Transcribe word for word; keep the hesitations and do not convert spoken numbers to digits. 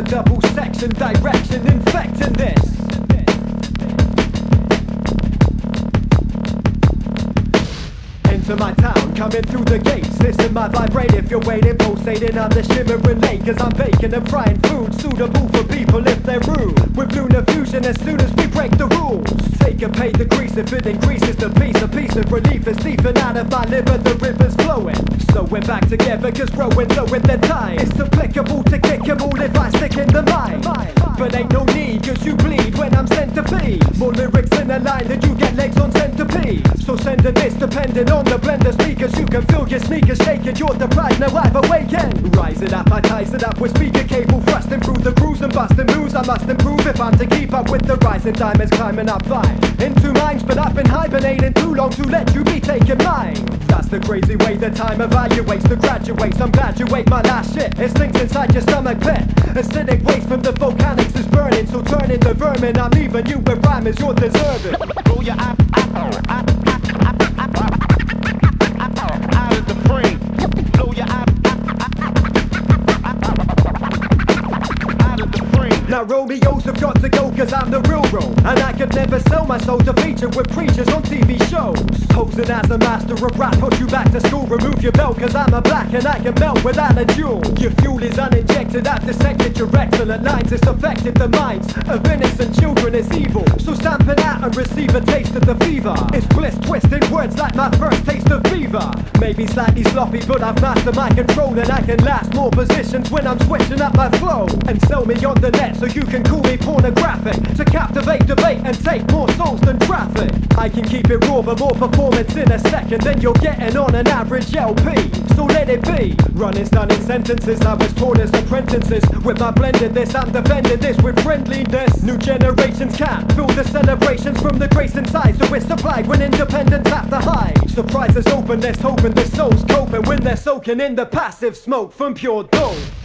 a double section direction infecting this. Into my town, coming through the gates. Listen my vibrate if you're waiting, pulsating on the shimmering lake. Cause I'm baking and frying food suitable for people if they're rude. With lunar fusion as soon as we break the rules. Take a pay decrease if it increases the peace. A piece of relief is leaving out of my liver, the river's flowing. So we're back together cause growing low in the time. It's applicable to kick 'em all if I stick in the mind. But ain't no need cause you bleed when I'm centipede. More lyrics in a line than you get legs on centipede. So send a this depending on the blender speakers. You can feel your sneakers shaking, you're deprived, now I've awakened. Rise it up, I ties it up with speaker cable thrusting through the grooves and busting moves. I must improve if I'm to keep up with the rising diamonds climbing up fine. Into minds, but I've been hibernating too long to let you be taking mine. That's the crazy way the time evaluates the graduates. I'm glad you ate my last shit. It stinks inside your stomach pit. Acidic waste from the volcanics is burning, so turn into vermin. I'm leaving you with rhymes you're deserving. Roll your eye, eye, eye, out of the frame. Blow your eye, out of the frame. Now Romeos have got to go cause I'm the real role. And I could never sell my soul to feature with preachers on T V shows. Posing as a master of rap, put you back to school, remove your belt cause I'm a black and I can melt without a duel. Your fuel is uninjected, I've dissected your excellent lines. It's affected the minds of innocent children, it's evil. So stamp it out and receive a taste of the fever. It's bliss twisting words like my first taste of fever. Maybe slightly sloppy but I've mastered my control. And I can last more positions when I'm switching up my flow. And sell me on the net so you can call me pornographic. To captivate debate and take more souls than traffic. I can keep it raw but more performance in a second than you're getting on an average L P. So let it be. Running stunning sentences, I was taught as apprentices. With my blended this, I'm defending this with friendliness. New generations can't feel the celebrations from the grace inside. So it's supplied when independents have to hide. Surprises openness, hoping the soul's coping when they're soaking in the passive smoke from pure dope.